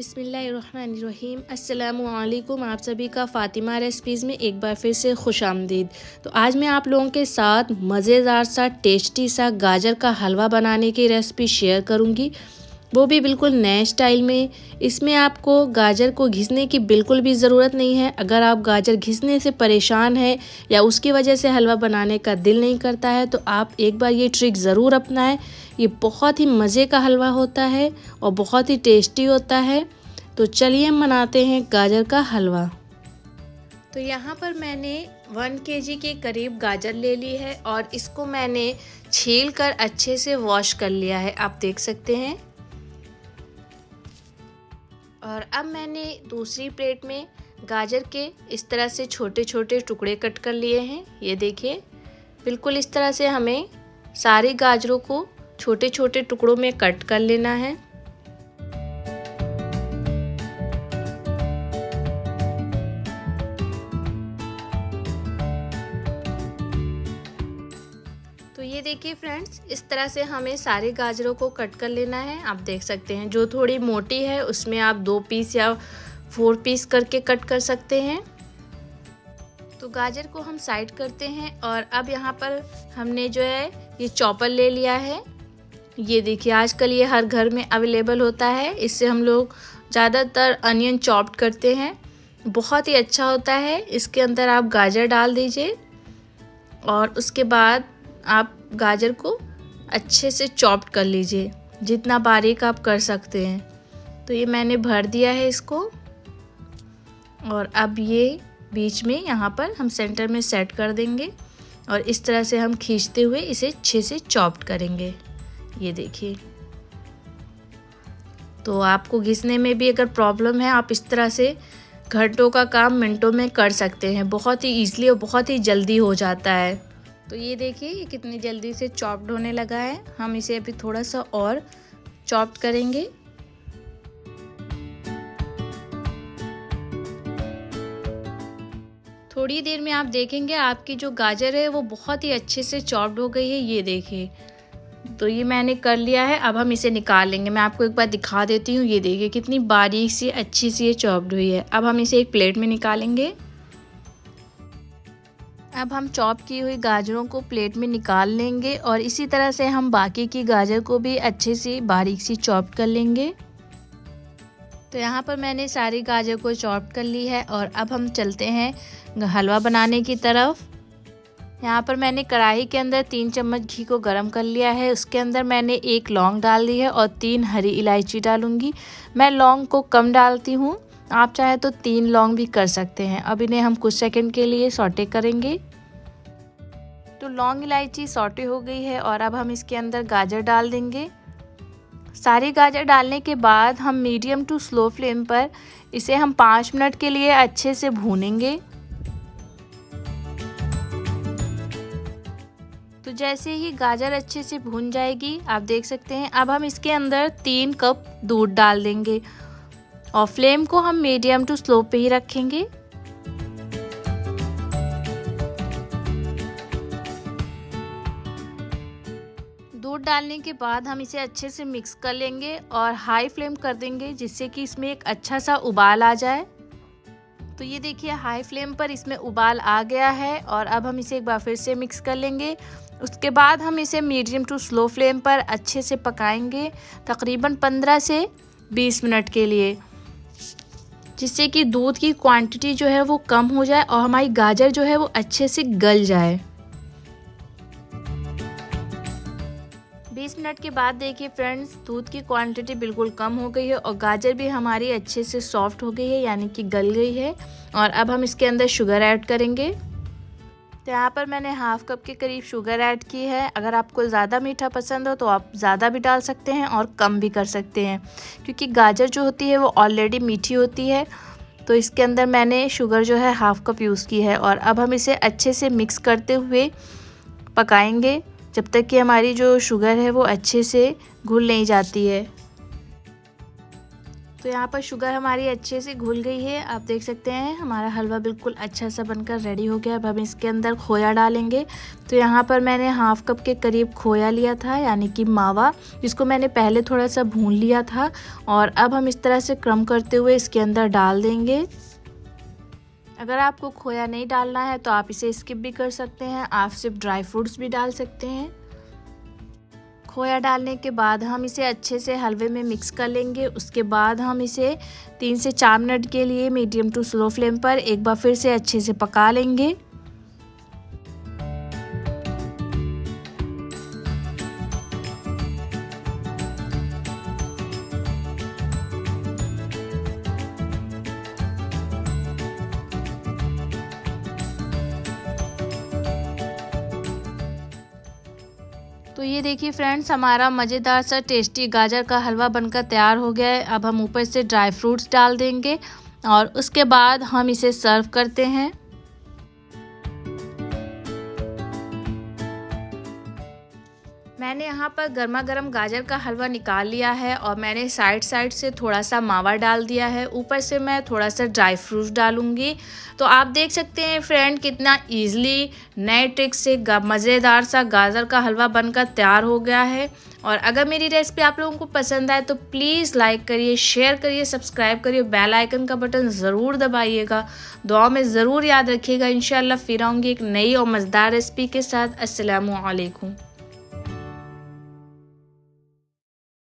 बिस्मिल्लाहिर्रहमानिर्रहीम अस्सलामुअलैकुम। आप सभी का फ़ातिमा रेसिपीज़ में एक बार फिर से खुशामदीद। तो आज मैं आप लोगों के साथ मज़ेदार सा टेस्टी सा गाजर का हलवा बनाने की रेसिपी शेयर करूंगी, वो भी बिल्कुल नए स्टाइल में। इसमें आपको गाजर को घिसने की बिल्कुल भी ज़रूरत नहीं है। अगर आप गाजर घिसने से परेशान हैं या उसकी वजह से हलवा बनाने का दिल नहीं करता है तो आप एक बार ये ट्रिक ज़रूर अपनाएं। ये बहुत ही मज़े का हलवा होता है और बहुत ही टेस्टी होता है। तो चलिए हम बनाते हैं गाजर का हलवा। तो यहाँ पर मैंने 1 kg के करीब गाजर ले ली है और इसको मैंने छील कर अच्छे से वॉश कर लिया है, आप देख सकते हैं। और अब मैंने दूसरी प्लेट में गाजर के इस तरह से छोटे छोटे टुकड़े कट कर लिए हैं। ये देखिए, बिल्कुल इस तरह से हमें सारी गाजरों को छोटे छोटे टुकड़ों में कट कर लेना है। तो ये देखिए फ्रेंड्स, इस तरह से हमें सारे गाजरों को कट कर लेना है। आप देख सकते हैं जो थोड़ी मोटी है उसमें आप 2 पीस या 4 पीस करके कट कर सकते हैं। तो गाजर को हम साइड करते हैं और अब यहाँ पर हमने जो है ये चॉपर ले लिया है। ये देखिए, आजकल ये हर घर में अवेलेबल होता है। इससे हम लोग ज़्यादातर अनियन चॉप्ड करते हैं, बहुत ही अच्छा होता है। इसके अंदर आप गाजर डाल दीजिए और उसके बाद आप गाजर को अच्छे से चॉप्ड कर लीजिए, जितना बारीक आप कर सकते हैं। तो ये मैंने भर दिया है इसको और अब ये बीच में यहाँ पर हम सेंटर में सेट कर देंगे और इस तरह से हम खींचते हुए इसे अच्छे से चॉप्ड करेंगे। ये देखिए, तो आपको घिसने में भी अगर प्रॉब्लम है आप इस तरह से घंटों का काम मिनटों में कर सकते हैं। बहुत ही ईजिली और बहुत ही जल्दी हो जाता है। तो ये देखिए, ये कितनी जल्दी से चॉप्ड होने लगा है। हम इसे अभी थोड़ा सा और चॉप्ड करेंगे। थोड़ी देर में आप देखेंगे आपकी जो गाजर है वो बहुत ही अच्छे से चॉप्ड हो गई है। ये देखिए, तो ये मैंने कर लिया है। अब हम इसे निकाल लेंगे। मैं आपको एक बार दिखा देती हूँ। ये देखिए कितनी बारीक सी अच्छी सी ये चॉप्ड हुई है। अब हम इसे एक प्लेट में निकालेंगे। अब हम चॉप की हुई गाजरों को प्लेट में निकाल लेंगे और इसी तरह से हम बाकी की गाजर को भी अच्छे से बारीक सी चॉप कर लेंगे। तो यहाँ पर मैंने सारी गाजर को चॉप कर ली है और अब हम चलते हैं हलवा बनाने की तरफ। यहाँ पर मैंने कढ़ाई के अंदर 3 चम्मच घी को गरम कर लिया है। उसके अंदर मैंने 1 लौंग डाल दी है और 3 हरी इलायची डालूंगी। मैं लौंग को कम डालती हूँ, आप चाहे तो 3 लौंग भी कर सकते हैं। अब इन्हें हम कुछ सेकंड के लिए सौटे करेंगे। तो लौंग इलायची सौटे हो गई है और अब हम इसके अंदर गाजर डाल देंगे। सारी गाजर डालने के बाद हम मीडियम टू स्लो फ्लेम पर इसे हम 5 मिनट के लिए अच्छे से भूनेंगे। तो जैसे ही गाजर अच्छे से भून जाएगी, आप देख सकते हैं, अब हम इसके अंदर 3 कप दूध डाल देंगे और फ्लेम को हम मीडियम टू स्लो पे ही रखेंगे। दूध डालने के बाद हम इसे अच्छे से मिक्स कर लेंगे और हाई फ्लेम कर देंगे जिससे कि इसमें एक अच्छा सा उबाल आ जाए। तो ये देखिए, हाई फ्लेम पर इसमें उबाल आ गया है और अब हम इसे एक बार फिर से मिक्स कर लेंगे। उसके बाद हम इसे मीडियम टू स्लो फ्लेम पर अच्छे से पकाएंगे, तकरीबन 15 से 20 मिनट के लिए, जिससे कि दूध की क्वांटिटी जो है वो कम हो जाए और हमारी गाजर जो है वो अच्छे से गल जाए। 20 मिनट के बाद देखिए फ्रेंड्स, दूध की क्वांटिटी बिल्कुल कम हो गई है और गाजर भी हमारी अच्छे से सॉफ्ट हो गई है, यानी कि गल गई है। और अब हम इसके अंदर शुगर ऐड करेंगे। तो यहाँ पर मैंने हाफ कप के करीब शुगर ऐड की है। अगर आपको ज़्यादा मीठा पसंद हो तो आप ज़्यादा भी डाल सकते हैं और कम भी कर सकते हैं, क्योंकि गाजर जो होती है वो ऑलरेडी मीठी होती है। तो इसके अंदर मैंने शुगर जो है हाफ कप यूज़ की है और अब हम इसे अच्छे से मिक्स करते हुए पकाएंगे जब तक कि हमारी जो शुगर है वो अच्छे से घुल नहीं जाती है। तो यहाँ पर शुगर हमारी अच्छे से घुल गई है। आप देख सकते हैं हमारा हलवा बिल्कुल अच्छा सा बनकर रेडी हो गया। अब हम इसके अंदर खोया डालेंगे। तो यहाँ पर मैंने हाफ कप के करीब खोया लिया था, यानी कि मावा, जिसको मैंने पहले थोड़ा सा भून लिया था। और अब हम इस तरह से क्रम करते हुए इसके अंदर डाल देंगे। अगर आपको खोया नहीं डालना है तो आप इसे स्किप भी कर सकते हैं, आप सिर्फ ड्राई फ्रूट्स भी डाल सकते हैं। खोया डालने के बाद हम इसे अच्छे से हलवे में मिक्स कर लेंगे। उसके बाद हम इसे 3 से 4 मिनट के लिए मीडियम टू स्लो फ्लेम पर एक बार फिर से अच्छे से पका लेंगे। तो ये देखिए फ्रेंड्स, हमारा मज़ेदार सा टेस्टी गाजर का हलवा बनकर तैयार हो गया है। अब हम ऊपर से ड्राई फ्रूट्स डाल देंगे और उसके बाद हम इसे सर्व करते हैं। मैंने यहाँ पर गर्मा गर्म गाजर का हलवा निकाल लिया है और मैंने साइड से थोड़ा सा मावा डाल दिया है। ऊपर से मैं थोड़ा सा ड्राई फ्रूट्स डालूंगी। तो आप देख सकते हैं फ्रेंड कितना इजीली नए ट्रिक से मज़ेदार सा गाजर का हलवा बनकर तैयार हो गया है। और अगर मेरी रेसिपी आप लोगों को पसंद आए तो प्लीज़ लाइक करिए, शेयर करिए, सब्सक्राइब करिए, बेल आइकन का बटन ज़रूर दबाइएगा। दुआ में ज़रूर याद रखिएगा। इंशाल्लाह फिर आऊँगी एक नई और मज़ेदार रेसिपी के साथ। अस्सलामु अलैकुम।